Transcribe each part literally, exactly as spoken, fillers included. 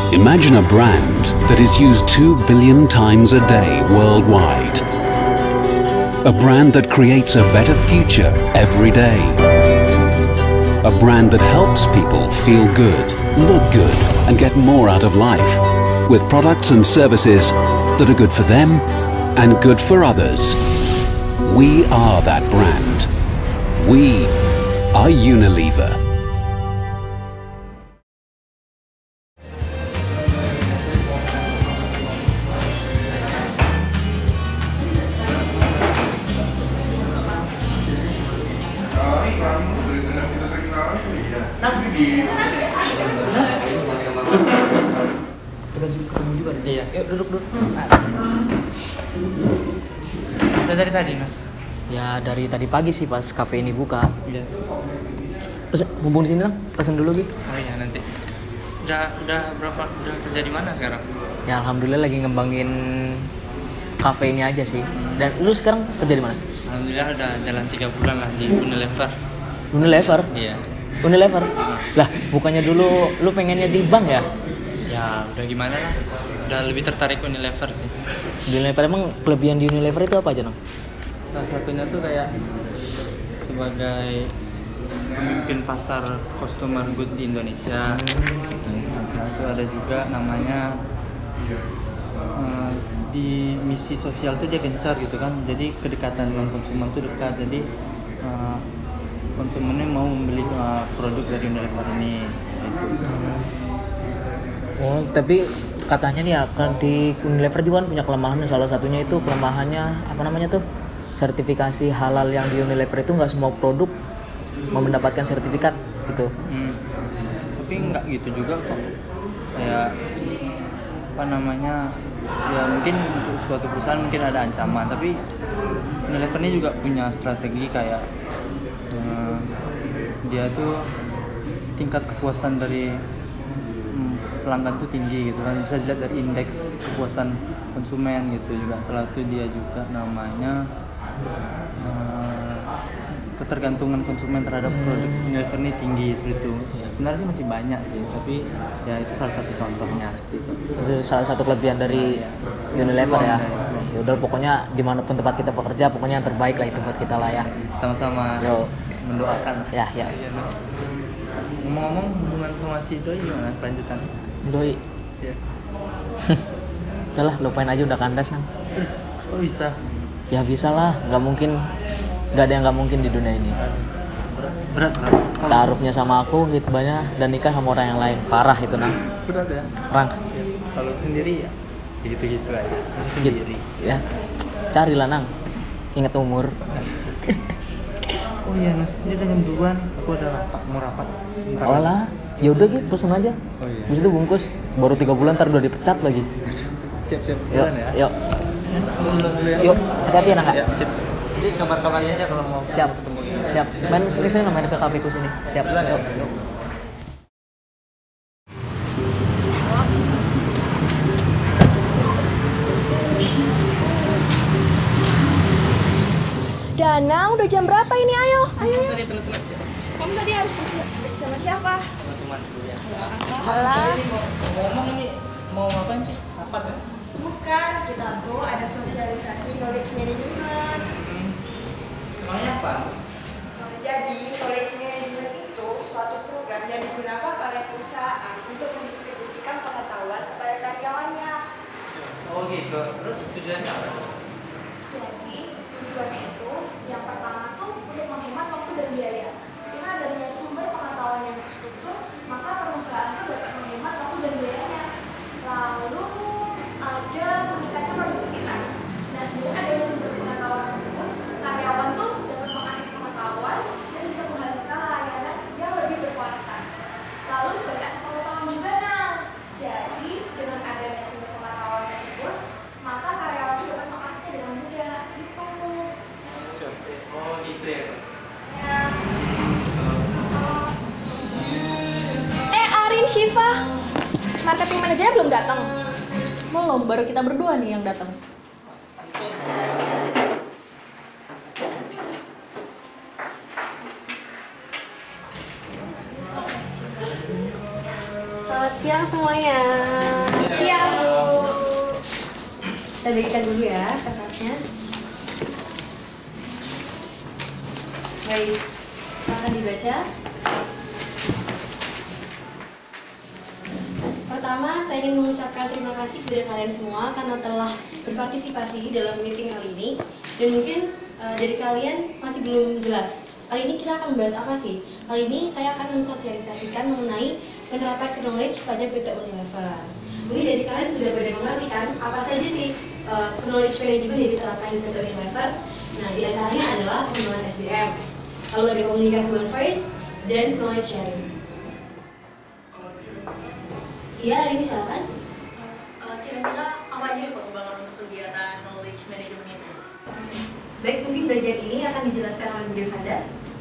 Imagine a brand that is used two billion times a day worldwide. A brand that creates a better future every day. A brand that helps people feel good, look good, and get more out of life with products and services that are good for them and good for others. We are that brand. We are Unilever. Iya, yuk duduk duduk. Udah dari tadi, Mas? Ya dari tadi pagi sih pas kafe ini buka. Iya. Pesen, mumpung di sini dong, pesen dulu gitu. Oh iya nanti. Udah udah berapa? Udah kerja di mana sekarang? Ya alhamdulillah lagi ngembangin kafe ini aja sih. Dan lu sekarang kerja di mana? Alhamdulillah udah jalan tiga bulan lah di Unilever. Unilever? Iya. Unilever? Lah bukannya dulu lu pengennya di bank ya? Ya udah gimana lah. Udah lebih tertarik Unilever sih. Unilever emang kelebihan di Unilever itu apa aja dong? Salah satunya tuh kayak sebagai pemimpin pasar consumer good di Indonesia. Nah, itu ada juga namanya uh, di misi sosial tuh dia gencar gitu kan. Jadi kedekatan dengan konsumen tuh dekat. Jadi uh, konsumennya mau membeli uh, produk dari Unilever ini. Gitu. Oh tapi katanya nih ya kan di Unilever juga kan punya kelemahan. Salah satunya itu kelemahannya apa namanya tuh? Sertifikasi halal yang di Unilever itu nggak semua produk mau mendapatkan sertifikat gitu. Hmm. Tapi nggak gitu juga kok. Kayak apa namanya? Ya mungkin untuk suatu perusahaan mungkin ada ancaman, tapi Unilever ini juga punya strategi kayak uh, dia tuh tingkat kepuasan dari hmm, pelanggan tuh tinggi gitu kan, bisa dilihat dari indeks kepuasan konsumen gitu juga. Setelah itu dia juga namanya Uh, ketergantungan konsumen terhadap produk Unilever ini tinggi seperti itu. Ya, sebenarnya sih masih banyak sih, tapi ya itu salah satu contohnya seperti itu. Itu salah satu kelebihan dari Unilever ya. Ya udah pokoknya dimanapun tempat kita bekerja, pokoknya yang terbaik lah itu buat kita lah ya. Sama-sama. Yo. Mendoakan. Ya ya. Ngomong-ngomong hubungan sama si Doi gimana kelanjutan? Doi. Ya. Udah lah lupain aja udah kandas kan. Oh bisa. Ya bisa lah, nggak mungkin, nggak ada yang nggak mungkin di dunia ini. Berat, berat. Taruhnya sama aku, hitbahnya dan nikah sama orang yang lain, parah itu nah. Berat ya. Frank. Ya. Kalau sendiri ya, gitu-gitu aja. Masih sendiri. Ya, carilah nang. Ingat umur. Oh iya, Nus. Ini udah jam dua nih. Aku ada rapat, mau rapat. Bentar Oh lah, ya udah gitu, pesen aja. Oh iya. Habis itu bungkus, baru tiga bulan ntar udah dipecat lagi. Siap-siap. Yuk, Ya. yuk. Yuk, hati-hati ya Nang. Ya, sip. Jadi kabar-kabarnya aja kalau mau Siap. ketemu. Siap. Main sini-sini main ke kafe ku sini. Siap. Duluan ya? Yuk. Dana, udah jam berapa ini? Ayo, ayo. Tadi teman-teman. Kamu tadi harus sama siapa? Teman-teman dulu ya. Alah. Ngomong ini mau ngapain sih? Rapat ya? Bukan, kita tuh ada sosialisasi knowledge management. Hmm. Emangnya apa? Jadi, knowledge management itu suatu program yang digunakan oleh perusahaan untuk mendistribusikan pengetahuan kepada karyawannya. Oh gitu. Terus tujuannya apa? Jadi, tujuannya itu yang pertama tuh untuk menghemat waktu dan biaya. Dengan adanya sumber pengetahuan yang terstruktur, maka perusahaan tuh dapat menghemat waktu dan biayanya. Lalu ada meningkatnya produktivitas. Nah, dengan adanya sumber pengetahuan tersebut, karyawan tuh dapat mengakses pengetahuan dan bisa menghasilkan layanan yang lebih berkualitas. Lalu sebagai aset pengetahuan juga, nah, jadi dengan adanya sumber pengetahuan tersebut, maka karyawan tuh dapat mengaksesnya dengan mudah. Gitu. Oh gitu ya. Ya. Eh, Arin, Syifa, marketing manajernya belum datang. Belum, baru kita berdua nih yang datang. Selamat Selamat siang semuanya. Siang, Bu. Saya bagikan dulu ya kertasnya. Baik, silakan dibaca. Pertama, saya ingin mengucapkan terima kasih kepada kalian semua karena telah berpartisipasi dalam meeting kali ini. Dan mungkin uh, dari kalian masih belum jelas. Kali ini kita akan membahas apa sih? Kali ini saya akan mensosialisasikan mengenai penerapan knowledge pada P T Unilever. Mungkin dari kalian sudah pada mengerti kan apa saja sih uh, knowledge management yang diterapkan di P T Unilever? Nah, di antaranya adalah pengembangan S D M, lalu ada komunikasi one voice dan knowledge sharing. Iya, ini silakan. Uh, Kira-kira apa aja ya pengembangan untuk kegiatan knowledge management itu? Baik, mungkin bagian ini akan dijelaskan oleh Bu Devanda.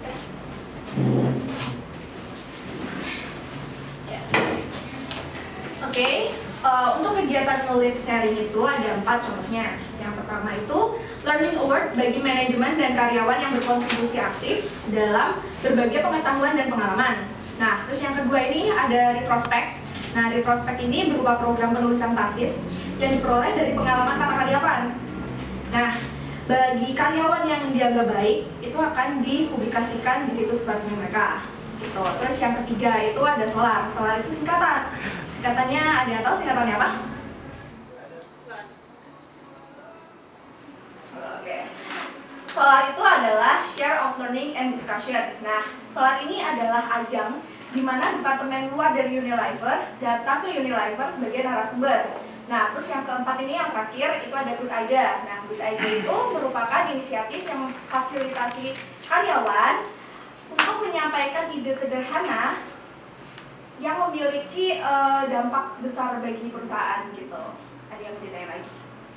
Oke, okay. uh, untuk kegiatan knowledge sharing itu ada empat contohnya. Yang pertama itu learning award bagi manajemen dan karyawan yang berkontribusi aktif dalam berbagai pengetahuan dan pengalaman. Nah, terus yang kedua ini ada retrospect. Nah, retrospect ini berupa program penulisan tafsir yang diperoleh dari pengalaman para karyawan. Nah, bagi karyawan yang dianggap baik itu akan dipublikasikan di situs pelatihan mereka. Gitu. Terus yang ketiga itu ada solar. Solar itu singkatan. Singkatannya ada yang tahu singkatannya apa? Oke. Solar itu adalah share of learning and discussion. Nah, solar ini adalah ajang di mana departemen luar dari Unilever datang ke Unilever sebagai narasumber. Nah, terus yang keempat ini yang terakhir itu ada Good Idea. Nah, Good Idea itu merupakan inisiatif yang memfasilitasi karyawan untuk menyampaikan ide sederhana yang memiliki uh, dampak besar bagi perusahaan gitu. Ada yang mau ditanya lagi?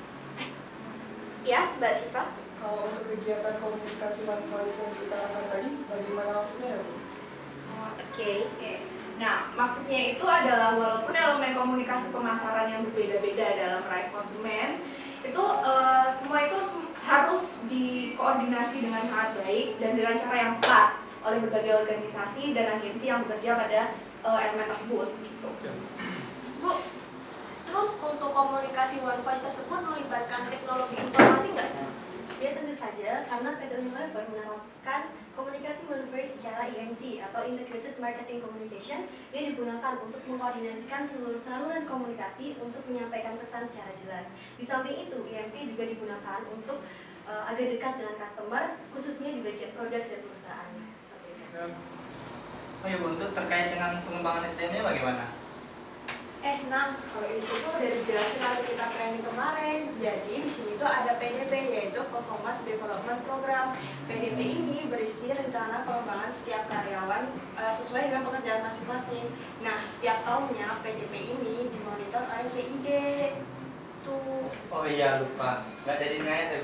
Ya, Mbak Syifa? Kalau untuk kegiatan komunikasi one voice yang kita lakukan tadi, bagaimana maksudnya ya, Bu? Oh, Oke, okay. okay. Nah, maksudnya itu adalah walaupun elemen komunikasi pemasaran yang berbeda-beda dalam meraih konsumen, itu uh, semua itu harus dikoordinasi dengan sangat baik dan dengan cara yang tepat oleh berbagai organisasi dan agensi yang bekerja pada uh, elemen tersebut. Gitu. Bu, terus untuk komunikasi one voice tersebut melibatkan teknologi informasi nggak? Ya tentu saja, karena P T Unilever menerapkan komunikasi one voice secara I M C atau Integrated Marketing Communication yang digunakan untuk mengkoordinasikan seluruh saluran komunikasi untuk menyampaikan pesan secara jelas. Di samping itu, I M C juga digunakan untuk uh, agar dekat dengan customer, khususnya di bagian produk dan perusahaannya. Seperti itu. Oh ya Bu, untuk terkait dengan pengembangan S D M-nya bagaimana? Eh, nah, kalau itu tuh udah dijelasin waktu kita training kemarin. Jadi di sini tuh ada P D P, yaitu Performance Development Program. P D P ini berisi rencana pengembangan setiap karyawan uh, sesuai dengan pekerjaan masing-masing. Nah, setiap tahunnya P D P ini dimonitor oleh C I D. Tuh. Oh iya, lupa. Nggak jadi ngayat ya Bu?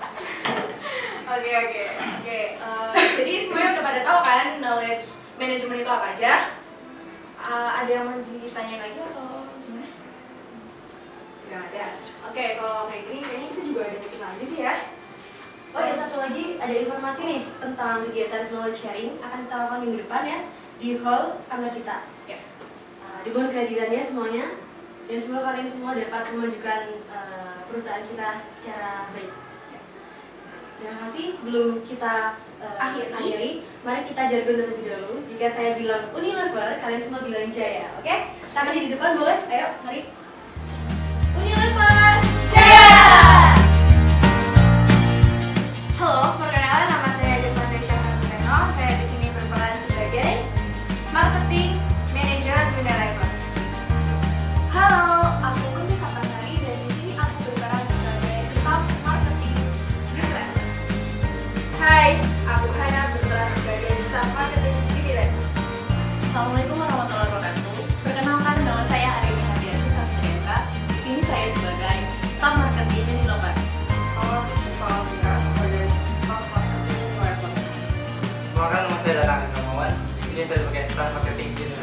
Oke, oke, oke. Eh, Jadi semuanya udah pada tahu kan knowledge management itu apa aja? Uh, ada yang mau ditanya lagi atau gimana? Tidak ada. Oke, kalau kayak gini kayaknya kita juga ada meeting lagi sih ya. Oh ya, satu lagi ada informasi nih tentang kegiatan knowledge sharing akan kita lakukan minggu depan ya di hall kantor kita. Ya. Uh, dimohon kehadirannya semuanya dan semoga kalian semua dapat memajukan uh, perusahaan kita secara baik. Ya. Terima kasih. Sebelum kita uh, Akhiri. akhiri, mari kita jargon terlebih dahulu. Jika saya bilang Unilever, kalian semua bilang Jaya, oke? Tangan di depan boleh? Ayo, mari. Unilever Jaya! Halo, perkenalkan nama saya Devanda Syahratureno. Saya di sini berperan sebagai Marketing Manager Unilever. Halo, aku Kunti Sapasari dan di sini aku berperan sebagai Staff Marketing Unilever. Hai, aku Hana berperan sebagai Staff Marketing Unilever. Assalamualaikum warahmatullahi wabarakatuh. Perkenalkan, nama saya Arini Hadiasi Sastriasa. Di sini saya sebagai Staff Marketing Unilever. Halo, saya Alvira sebagai Staff Marketing Unilever. Perkenalkan, nama saya Dara Agamawan. Di sini saya sebagai Staff Marketing Unilever.